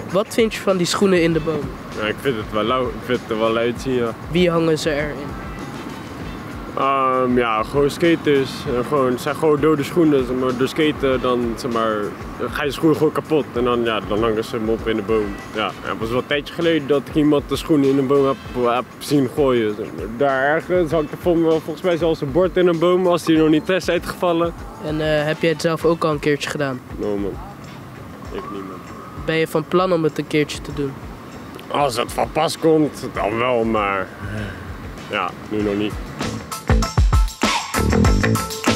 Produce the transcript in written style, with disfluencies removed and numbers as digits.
Wat vind je van die schoenen in de boom? Ja, ik vind het wel lauw. Ik vind het er wel uitzien, ja. Wie hangen ze erin? Ja, gewoon skaters. Het zijn gewoon dode schoenen. Zeg maar, door skaten dan, zeg maar, dan ga je schoen gewoon kapot. En dan, ja, dan hangen ze hem op in de boom. Ja, het was wel een tijdje geleden dat ik iemand de schoenen in een boom heb zien gooien. Zeg maar. Daar ergens hangt er volgens mij zelfs een bord in een boom als die nog niet is uitgevallen. En heb jij het zelf ook al een keertje gedaan? No man, ik niet man. Ben je van plan om het een keertje te doen? Als het van pas komt, dan wel, maar ja, nu nog niet.